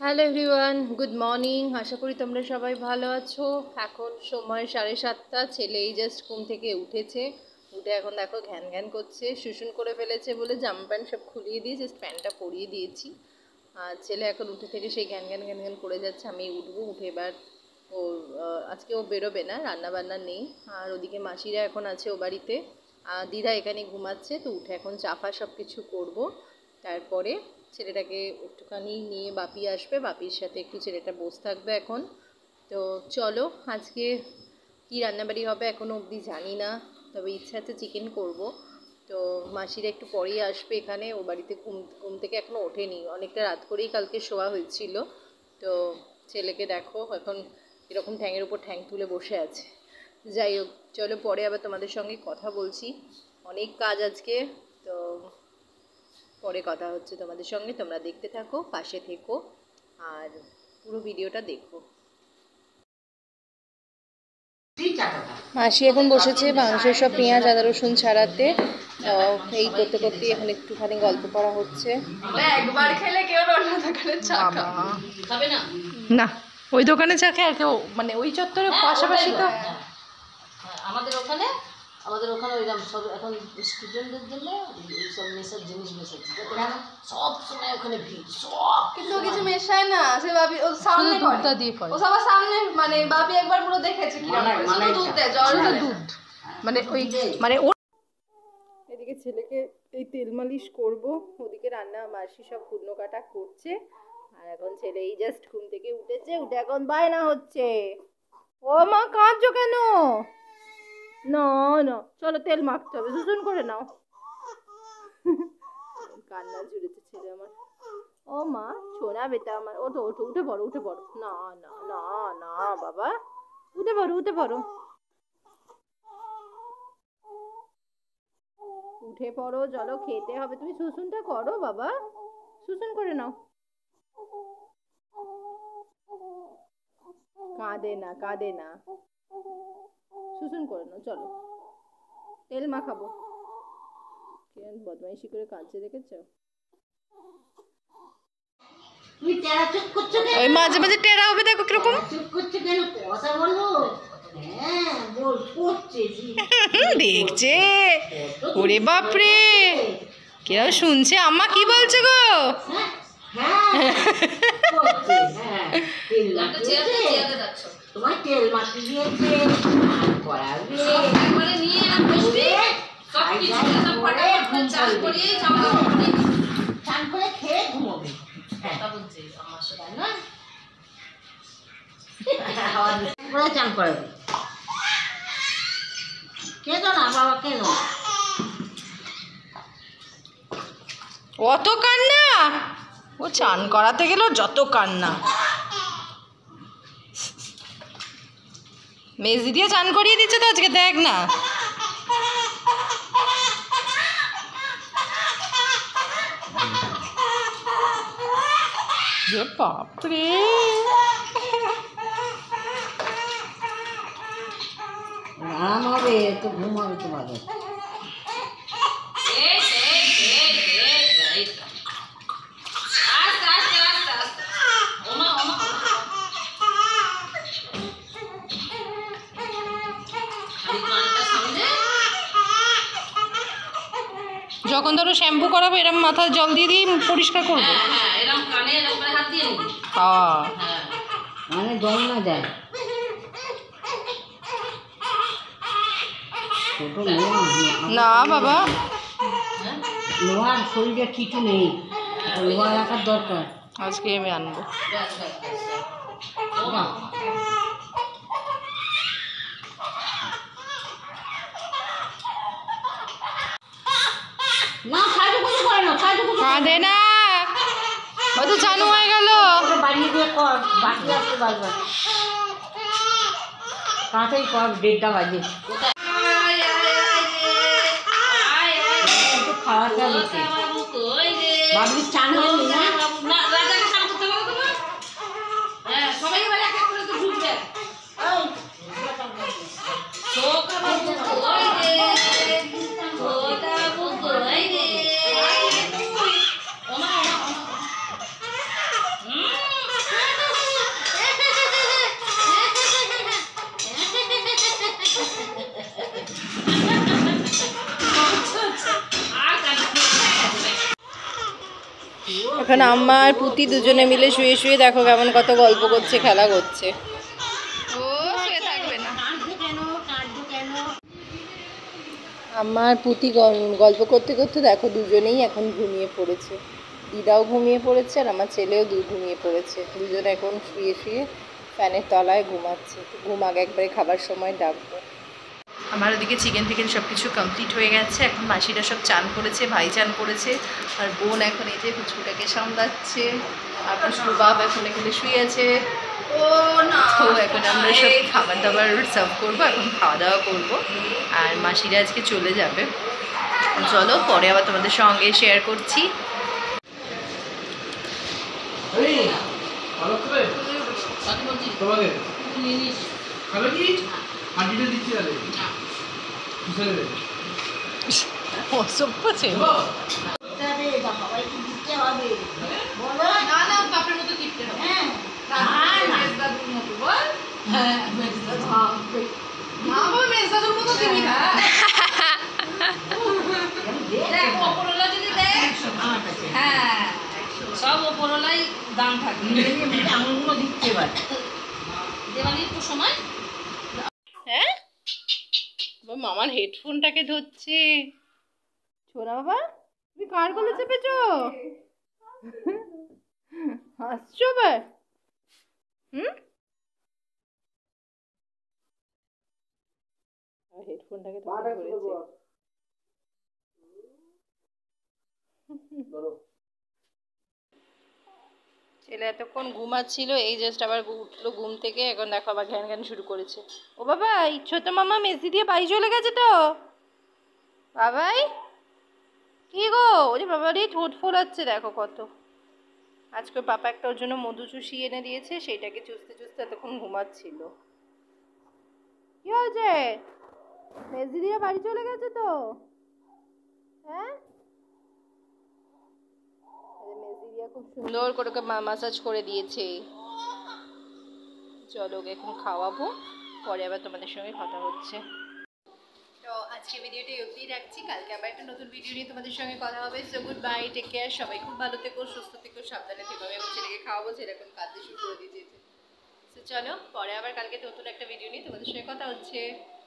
Hello everyone, good morning. আশা করি তোমরা সবাই ভালো আছো। এখন সময় 7:30। ছেলে এই জাস্ট ঘুম থেকে উঠেছে। উঠে এখন দেখো ঘ্যান ঘ্যান করছে, শুশুন করে ফেলেছে বলে জামা প্যান্ট সব খুলিয়ে দিয়ে জাস্ট প্যান্টটা পরিয়ে দিয়েছি। আর ছেলে এখন উঠে থেকে সেই ঘ্যান ঘ্যান ঘ্যান ঘ্যান করে যাচ্ছে। আমি উঠবো, উঠে এবার ওর আজকে ও বেরোবে না, রান্না বান্না নেই। আর ওদিকে মাসিরা এখন আছে ও বাড়িতে, দিদা এখানে ঘুমাচ্ছে। তো উঠে এখন চাফা সব কিছু করবো। তারপরে ছেলেটাকে একটুখানি নিয়ে বাপি আসবে, বাপির সাথে একটু ছেলেটা বসে থাকবে এখন। তো চলো, আজকে কী রান্নাবাড়ি হবে এখনও অবধি জানি না, তবে ইচ্ছা আছে চিকেন করব। তো মাসিরা একটু পরেই আসবে এখানে, ও বাড়িতে ঘুম থেকে এখনও ওঠেনি, অনেকটা রাত করেই কালকে শোয়া হয়েছিল। তো ছেলেকে দেখো এখন এরকম ঠ্যাঙের উপর ঠ্যাং তুলে বসে আছে। যাই হোক, চলো পরে আবার তোমাদের সঙ্গে কথা বলছি, অনেক কাজ আজকে। তো পরে কথা হচ্ছে তোমাদের সঙ্গে, তোমরা দেখতে থাকো, পাশে থেকো আর পুরো ভিডিওটা দেখো। মাসি এখন বসেছে মাংসের সব পেঁয়াজ আদা রসুন ছাড়াতে। এই করতে করতে এখন একটুখানি গল্প করা হচ্ছে। একবার খেলে কেউ অন্য দোকানে চা খাবে না, না ওই দোকানে চা খেয়ে আর কেউ, মানে ওই চত্বরের পাশাপাশি তো আমাদের ওখানে ওইরকম সব এখন স্টুডেন্টদের জন্য সব মেশার জিনিস মেশাচ্ছে, সব সময় ওখানে ভিড় সব, কিন্তু কিছু মেশায় না। সে ভাবি ও সামনে দুধটা দিয়ে করে, ও সবার সামনে, মানে ভাবি একবার পুরো দেখেছে কি মানে দুধ দেয়, জল দুধ, মানে ওই মানে এদিকে ছেলেকে এই তেল মালিশ করব, ওদিকে রান্না মাসি সব কুটনো কাটা করছে। আর এখন ছেলে এই জাস্ট ঘুম থেকে উঠেছে, উঠে এখন বায়না হচ্ছে, ও মা কাঁদছো কেন? না না, চলো তেল মাখতে হবে, শুশুন করে নাও। কান্না জুড়েছে ছেলে আমার। ও মা সোনা বেটা আমার, ওঠো ওঠো, উঠে পড়ো উঠে পড়ো। না না না না বাবা, উঠে পড়ো উঠে পড়ো, উঠে পড়ো, চলো খেতে হবে, তুমি শুশুনটা করো বাবা, শুশুন করে নাও। কাঁদে না কাঁদে না, শুশুন করে নাও, চলো তেল মাখাবো। কেন বদমাইশি করে কাঁদছে দেখেছো? ওই মাঝে মাঝে টেরা হবে, দেখো কিরকম কথা বলো। দেখছে, ওরে বাপরে কেউ শুনছে, আম্মা কি বলছে গো? তোমার তেল মাটি দিয়েছে, চান করে খেয়ে ঘুমোবে। চান করে কেন না বাবা, কেন অত কান্না? ও চান করাতে গেল যত কান্না। মেজি দিয়ে চান করিয়ে দিচ্ছে তো আজকে, দেখ না। বাপরে আরাম হবে তো, ঘুম হবে তোমাদের। যখন ধরো শ্যাম্পু করাবো এরকম মাথায় জল দিয়ে দিয়ে পরিষ্কার করবো। মানে জল না যায়, না বাবা, লোহার শরীরে কিছু নেই, লোহা রাখার দরকার। আজকে আমি আনবো। কাঁদে না, হয়তো চানু হয়ে গেল। বাড়িয়ে দিয়ে কর, বাকি আসতে পারবে, তাড়াতাড়ি কর, 1:30 বাজে। খাওয়াটা হচ্ছে বাবলির চান হয়নি না? এখন আমার পুতি দুজনে মিলে শুয়ে শুয়ে দেখো কেমন কত গল্প করছে, খেলা করছে। ও শুয়ে থাকবে না। আমার পুতি গল্প করতে করতে দেখো দুজনেই এখন ঘুমিয়ে পড়েছে। দিদাও ঘুমিয়ে পড়েছে আর আমার ছেলেও ঘুমিয়ে পড়েছে। দুজনে এখন শুয়ে শুয়ে ফ্যানের তলায় ঘুমাচ্ছে। ঘুম আগে একবারে খাবার সময় ডাকবো। আমার ওদিকে চিকেন ফিকেন সব কিছু কমপ্লিট হয়ে গেছে। এখন মাসিরা সব চান করেছে, ভাই চান করেছে, আর বোন এখন এই যে পুচকুটাকে সামলাচ্ছে, আর পুচকুর বাপ এখন এখানে শুয়ে আছে। ও না, তো এখন আমরা সব খাবার দাবার সার্ভ করবো, এখন খাওয়া দাওয়া করবো, আর মাসিরা আজকে চলে যাবে। চলো পরে আবার তোমাদের সঙ্গে শেয়ার করছি। অসভ্য ছিল। সব ওপরলাই দাম থাকে, আঙুলগুলো দিতে পারে দেওয়ালির তো সময়। হ্যাঁ মামার হেডফোনটাকে ধরছে। ছোড়া বাবা, তুমি কার কোলে চেপেছো? হাসছো বে? হেডফোনটাকে ধরেছে। ছেলে এতক্ষণ ঘুমাচ্ছিল, এই জাস্ট আবার উঠলো ঘুম থেকে। এখন দেখো আবার ঘ্যান ঘ্যান শুরু করেছে। ও বাবা, ছোট মামা মেসি দিয়ে বাড়ি চলে গেছে তো বাবাই। কি গো, ওরে বাবা রে, ঠোঁট ফোলাচ্ছে দেখো কত। আজকে পাপা একটা ওর জন্য মধু চুষি এনে দিয়েছে, সেইটাকে চুষতে চুষতে এতক্ষণ ঘুমাচ্ছিল। কি হয়েছে? মেসি দিয়ে বাড়ি চলে গেছে তো? হ্যাঁ, মেসিরিয়া খুব সুন্দর করে ওকে মাসাজ করে দিয়েছে। চলো ওকে এখন খাওয়াবো, পরে আবার তোমাদের সঙ্গে কথা হচ্ছে। তো আজকে ভিডিওটা অবধি রাখছি, কালকে আবার একটা নতুন ভিডিও নিয়ে তোমাদের সঙ্গে কথা হবে। So goodbye, take care, সবাই খুব ভালো থেকো, সুস্থ থেকো, সাবধানে থেকো। আমি আমার ছেলেকে খাওয়াবো, সেরকম কাঁদতে শুরু করে দিয়েছে। তো চলো পরে আবার কালকে নতুন একটা ভিডিও নিয়ে তোমাদের সঙ্গে কথা হচ্ছে।